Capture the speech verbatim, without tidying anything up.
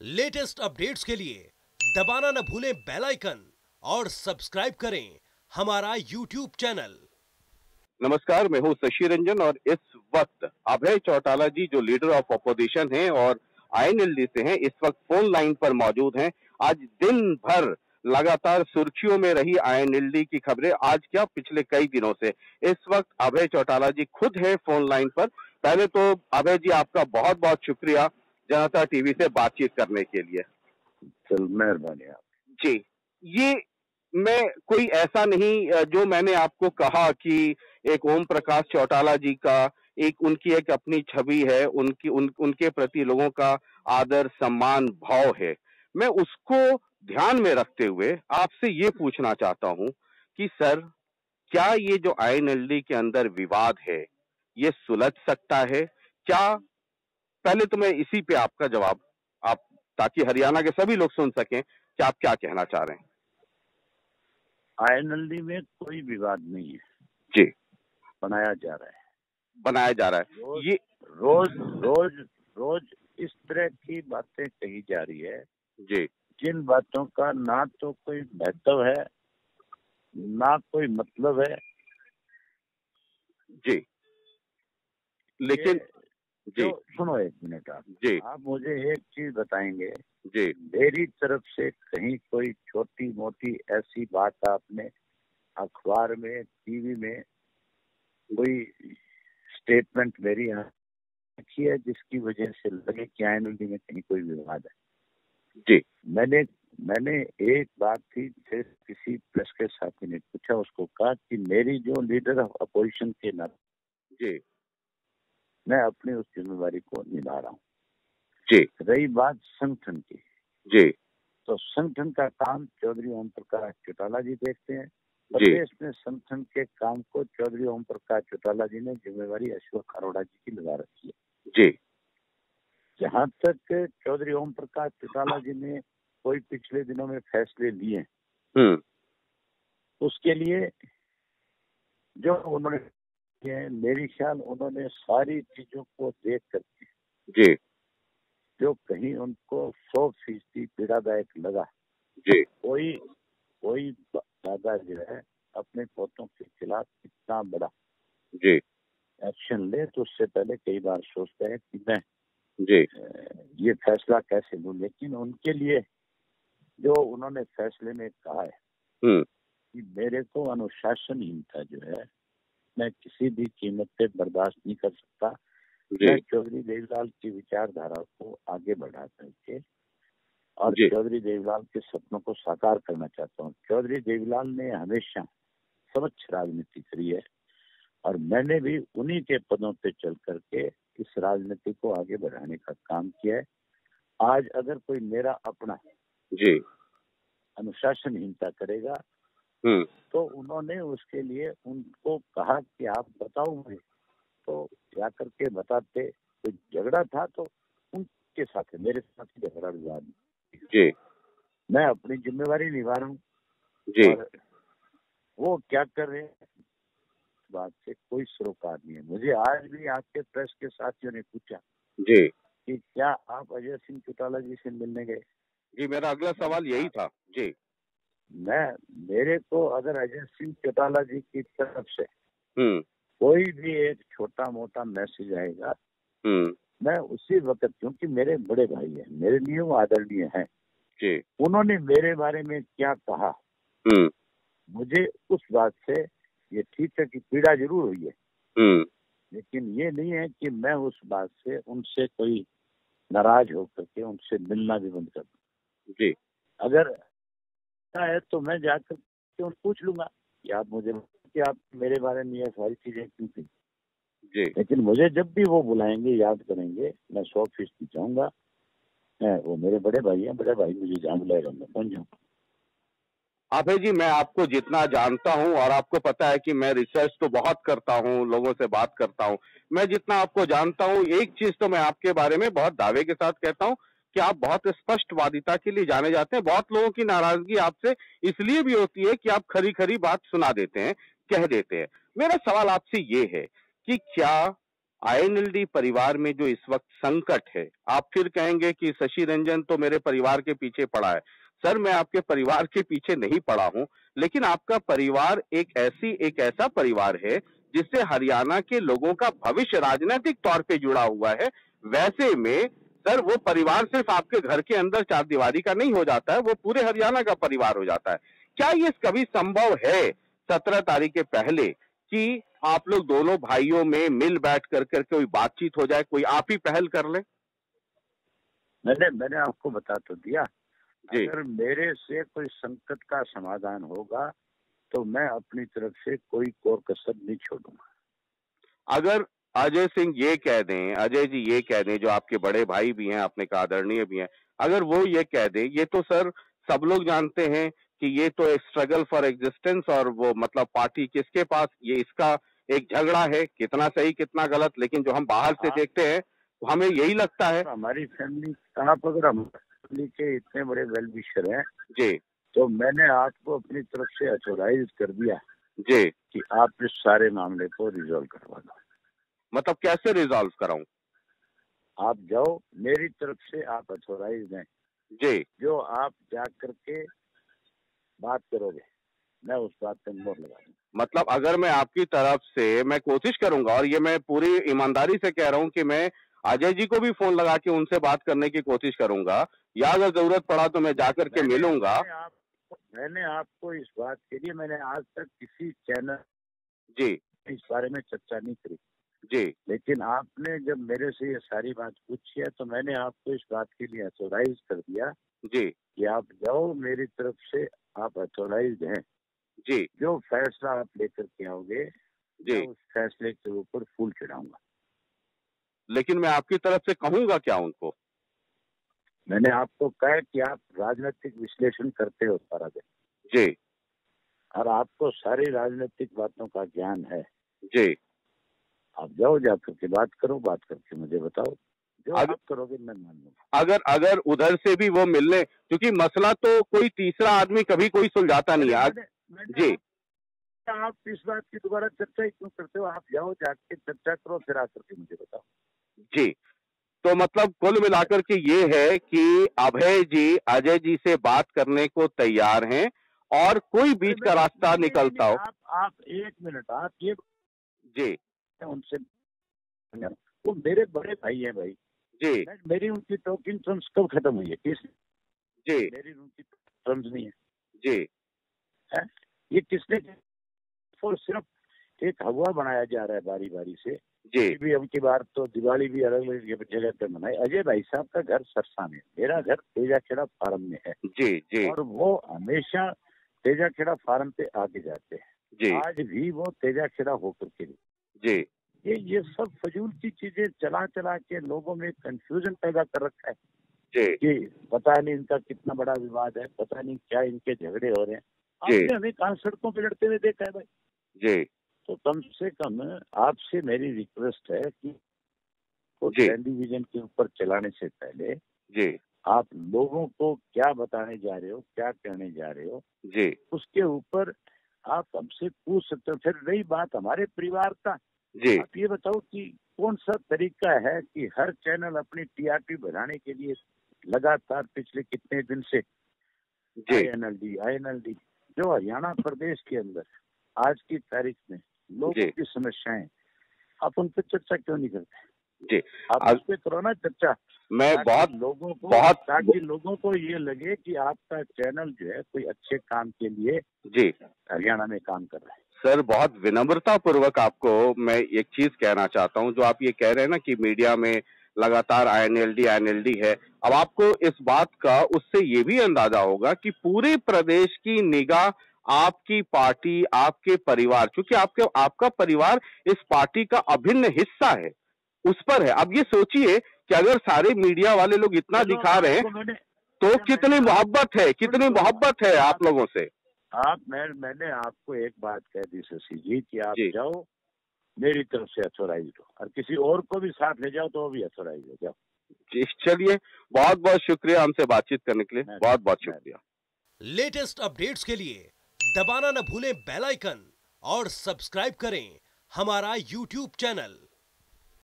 Latest updates के लिए दबाना न भूलें बेल आइकन और सब्सक्राइब करें हमारा यूट्यूब चैनल। नमस्कार, मैं हूं शशि रंजन और इस वक्त अभय चौटाला जी जो लीडर ऑफ अपोजिशन हैं और आईएनएलडी से हैं, इस वक्त फोन लाइन पर मौजूद हैं। आज दिन भर लगातार सुर्खियों में रही आईएनएलडी की खबरें, आज क्या पिछले कई दिनों से। इस वक्त अभय चौटाला जी खुद हैं फोन लाइन पर। पहले तो अभय जी आपका बहुत बहुत शुक्रिया जनता टीवी से बातचीत करने के लिए। चल मेहरबानी आप जी। ये मैं कोई ऐसा नहीं जो मैंने आपको कहा कि एक ओम प्रकाश चौटाला जी का एक उनकी एक अपनी छवि है, उनकी उन, उनके प्रति लोगों का आदर सम्मान भाव है। मैं उसको ध्यान में रखते हुए आपसे ये पूछना चाहता हूं कि सर, क्या ये जो आईएनएलडी के अंदर विवाद है ये सुलझ सकता है क्या? पहले तो मैं इसी पे आपका जवाब आप, ताकि हरियाणा के सभी लोग सुन सकें कि आप क्या कहना चाह रहे हैं। आईएनएलडी में कोई विवाद नहीं है जी। बनाया जा रहा है बनाया जा रहा है रोज, ये रोज रोज रोज इस तरह की बातें कही जा रही है जी, जिन बातों का ना तो कोई महत्व है ना कोई मतलब है। जी, लेकिन जी तो सुनो एक मिनट, आप जी आप मुझे एक चीज बताएंगे जी मेरी तरफ से कहीं कोई छोटी मोटी ऐसी बात आपने अखबार में टीवी में कोई स्टेटमेंट मेरी यहाँ रखी है जिसकी वजह से लगे कि आईएनएलडी में कहीं कोई विवाद है? जी मैंने मैंने एक बात थी, फिर किसी प्रेस के साथी ने पूछा, उसको कहा कि मेरी जो लीडर ऑफ अपोजिशन के नाते जी मैं अपनी उस जिम्मेवारी को निभा रहा हूँ। जी रही बात संगठन की, जी तो संगठन का काम चौधरी ओम प्रकाश चौटाला जी देखते हैं। प्रदेश में संगठन के काम को चौधरी ओम प्रकाश चौटाला जी ने जिम्मेवारी अशोक अरोड़ा जी की लगा रखी है। जी जहाँ तक चौधरी ओम प्रकाश चौटाला जी ने कोई पिछले दिनों में फैसले लिए, हम्म उसके लिए जो उन्होंने किए, मेरी ख्याल उन्होंने सारी चीजों को देख करके जी जो कहीं उनको सौ फीसदी पीड़ादायक लगा, जी कोई कोई दादा जो है अपने पोतों के खिलाफ इतना बड़ा जी एक्शन ले तो उससे पहले कई बार सोचता है कि मैं जी ये फैसला कैसे लूं। लेकिन उनके लिए जो उन्होंने फैसले में कहा है हम्म कि मेरे को अनुशासनहीनता जो है मैं किसी भी कीमत पे बर्दाश्त नहीं कर सकता। मैं चौधरी देवीलाल की विचारधारा को आगे बढ़ा करके और चौधरी देवीलाल के सपनों को साकार करना चाहता हूँ। चौधरी देवीलाल ने हमेशा स्वच्छ राजनीति करी है और मैंने भी उन्हीं के पदों पे चल करके इस राजनीति को आगे बढ़ाने का काम किया है। आज अगर कोई मेरा अपना जी अनुशासनहीनता करेगा हम्म तो उन्होंने उसके लिए उनको कहा कि आप बताओ मुझे, तो जा करके बताते। कोई झगड़ा था तो उनके साथ, मेरे साथ झगड़ा विवाद नहीं। जी मैं अपनी जिम्मेवारी निभा रहा हूँ जी और वो क्या कर रहे हैं इस बात से कोई सरोकार नहीं है। मुझे आज भी आपके प्रेस के साथियों ने पूछा जी कि क्या आप अजय सिंह चौटाला जी से मिलने गए? जी मेरा अगला सवाल यही था। जी मैं मेरे को अगर अजय सिंह चौटाला जी की तरफ से हम्म कोई भी एक छोटा मोटा मैसेज आएगा, हम्म मैं उसी वक्त, क्योंकि मेरे बड़े भाई हैं, मेरे लिए वो आदरणीय हैं, जी उन्होंने मेरे बारे में क्या कहा, हम्म मुझे उस बात से ये ठीक है कि पीड़ा जरूर हुई है, हम्म लेकिन ये नहीं है कि मैं उस बात से उनसे कोई नाराज होकर के उनसे मिलना भी बंद कर दूं। जी अगर है तो मैं जाकर के उनसे पूछ लूंगा कि आप मुझे कि आप मेरे बारे में ये सारी चीजें क्यों थी। जी लेकिन मुझे जब भी वो बुलाएंगे, याद करेंगे, मैं सौ फीसदी चाहूंगा। मैं, वो मेरे बड़े भाई हैं, बड़े भाई मुझे जहाँ बुलाएगा मैं पहुंच जाऊंगा। अभय जी, मैं आपको जितना जानता हूं और आपको पता है कि मैं रिसर्च तो बहुत करता हूं, लोगों से बात करता हूं, मैं जितना आपको जानता हूं, एक चीज तो मैं आपके बारे में बहुत दावे के साथ कहता हूं कि आप बहुत स्पष्टवादिता के लिए जाने जाते हैं। बहुत लोगों की नाराजगी आपसे इसलिए भी होती है कि आप खरी खरी बात सुना देते हैं, कह देते हैं। मेरा सवाल आपसे ये है कि क्या आईएनएलडी परिवार में जो इस वक्त संकट है, आप फिर कहेंगे कि शशि रंजन तो मेरे परिवार के पीछे पड़ा है। सर, मैं आपके परिवार के पीछे नहीं पड़ा हूं, लेकिन आपका परिवार एक ऐसी एक ऐसा परिवार है जिससे हरियाणा के लोगों का भविष्य राजनीतिक तौर पे जुड़ा हुआ है। वैसे में सर, वो परिवार सिर्फ आपके घर के अंदर चार दीवारी का नहीं हो जाता है, वो पूरे हरियाणा का परिवार हो जाता है। क्या ये कभी संभव है सत्रह तारीख के पहले कि आप लोग दोनों भाइयों में मिल बैठ कर कर कोई बातचीत हो जाए, कोई आप ही पहल कर ले? मैंने मैंने आपको बता तो दिया, जी। अगर मेरे से कोई संकट का समाधान होगा तो मैं अपनी तरफ से कोई कोर कसर नहीं छोड़ूंगा। अगर अजय सिंह ये कह दें, अजय जी ये कह दें, जो आपके बड़े भाई भी हैं, आपने कहा आदरणीय भी हैं, अगर वो ये कह दें, ये तो सर सब लोग जानते हैं कि ये तो एक स्ट्रगल फॉर एग्जिस्टेंस और वो मतलब पार्टी किसके पास, ये इसका एक झगड़ा है, कितना सही कितना गलत, लेकिन जो हम बाहर से देखते हैं तो हमें यही लगता है। हमारी फैमिली, आप अगर हमारी फैमिली के इतने बड़े वेल विशर हैं जी, तो मैंने आपको अपनी तरफ से ऑथोराइज कर दिया जी, कि आप इस सारे मामले को रिजॉल्व करवा दो। मतलब कैसे रिजॉल्व कराऊं? आप जाओ, मेरी तरफ से आप ऑथोराइज हैं जी, जो आप जा करके बात करोगे, मैं उस बात पे मोहर लगा दूंगा। मतलब अगर मैं आपकी तरफ से, मैं कोशिश करूंगा और ये मैं पूरी ईमानदारी से कह रहा हूं कि मैं अजय जी को भी फोन लगा के उनसे बात करने की कोशिश करूंगा, या अगर जरूरत पड़ा तो मैं जाकर के मिलूंगा। मैंने, आप, मैंने आपको इस बात के लिए, मैंने आज तक किसी चैनल जी इस बारे में चर्चा नहीं करी जी, लेकिन आपने जब मेरे से ये सारी बात पूछी है तो मैंने आपको इस बात के लिए ऑथोराइज कर दिया जी कि आप जाओ, मेरी तरफ से आप ऑथोराइज हैं। जी, जो फैसला आप लेकर के आओगे जी, मैं उस फैसले के ऊपर फूल चढ़ाऊंगा। लेकिन मैं आपकी तरफ से कहूंगा क्या उनको? मैंने आपको कहा कि आप राजनीतिक विश्लेषण करते हो सारा दिन, जी, और आपको सारी राजनीतिक बातों का ज्ञान है। जी, आप जाओ, जाकर के बात करो, बात करके मुझे बताओ, जो अगर, आप करोगे मैं मान लूंगा। अगर अगर उधर से भी वो मिलने, क्योंकि मसला तो कोई तीसरा आदमी कभी कोई सुलझाता नहीं है। आज जी, आप इस बात की दोबारा चर्चा ही क्यों करते हो? आप जाओ, जाके चर्चा करो, फिर आकर के मुझे बताओ। जी, तो मतलब कुल मिलाकर के ये है कि अभय जी अजय जी से बात करने को तैयार हैं और कोई बीच का रास्ता निकलता हो। आप आप एक मिनट, आप ये जी, उनसे, वो मेरे बड़े भाई हैं भाई जी, मेरी उनकी टॉकिंग टर्म्स कब खत्म हुई है? किस जी, मेरी उनकी टर्म्स नहीं है, जी, है? ये किसने? तो सिर्फ एक हवा बनाया जा रहा है बारी बारी से। जी, भी अब की बार तो दिवाली भी अलग अलग जगह पे मनाई। अजय भाई साहब का घर सरसा में, मेरा घर तेजाखेड़ा फार्म में है। जी, जी, और वो हमेशा तेजाखेड़ा फार्म पे आके जाते हैं। जी, आज भी वो तेजाखेड़ा होकर के, जी, ये ये सब फजूल की चीजें चला चला के लोगों में कंफ्यूजन पैदा कर रखा है जी, कि पता नहीं इनका कितना बड़ा विवाद है, पता नहीं क्या इनके झगड़े हो रहे हैं। जी, आपने हमें कहाँ सड़कों पे लड़ते हुए देखा है भाई? जी, तो कम से कम आपसे मेरी रिक्वेस्ट है कि जी, टेलीविजन के ऊपर चलाने से पहले जी, आप लोगों को क्या बताने जा रहे हो, क्या कहने जा रहे हो, जी, उसके ऊपर आप हमसे पूछ सकते हो। फिर रही बात हमारे परिवार का, जी, आप ये बताओ कि कौन सा तरीका है कि हर चैनल अपनी टीआरपी बढ़ाने के लिए लगातार पिछले कितने दिन से जी, आईएनएलडी आईएनएलडी जो हरियाणा प्रदेश के अंदर आज की तारीख में लोगों की समस्याएं, आप उन पर चर्चा क्यों नहीं करते? जी, आप अब उस पे करो ना चर्चा। मैं बहुत लोगों को बहुत ताकि लोगों को ये लगे कि आपका चैनल जो है कोई अच्छे काम के लिए जी हरियाणा में काम कर रहा है। सर, बहुत विनम्रता पूर्वक आपको मैं एक चीज कहना चाहता हूं, जो आप ये कह रहे हैं ना कि मीडिया में लगातार आईएनएलडी आईएनएलडी है। अब आपको इस बात का उससे ये भी अंदाजा होगा कि पूरे प्रदेश की निगाह आपकी पार्टी, आपके परिवार, क्योंकि आपके आपका परिवार इस पार्टी का अभिन्न हिस्सा है, उस पर है। अब ये सोचिए कि अगर सारे मीडिया वाले लोग इतना दिखा रहे हैं तो कितनी मोहब्बत है, कितनी मोहब्बत है आप लोगों से। आप मैं मैंने आपको एक बात कह दी शशि जी कि आप जी। जाओ, मेरी तरफ से अथोराइज हो, और किसी और को भी साथ ले जाओ तो वो भी अथोराइज हो जाओ। जी, चलिए, बहुत बहुत शुक्रिया हमसे बातचीत करने के लिए, बहुत बहुत शुक्रिया। लेटेस्ट अपडेट्स के लिए दबाना न भूलें बेल आइकन और सब्सक्राइब करें हमारा यूट्यूब चैनल।